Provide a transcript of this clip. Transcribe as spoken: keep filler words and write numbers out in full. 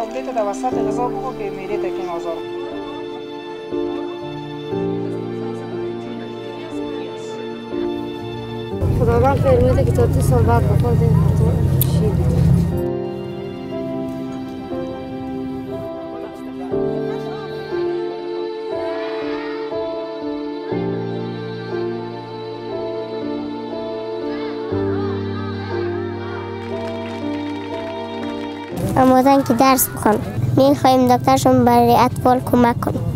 آملت در وسط غذا بخور که معده تکین آزار. خداوند خیر میده که تا دو سال بعد بخوردیم شیدیم. آموزن که درس بخون. میخوایم دکترشون برای اطفال کمک کنیم.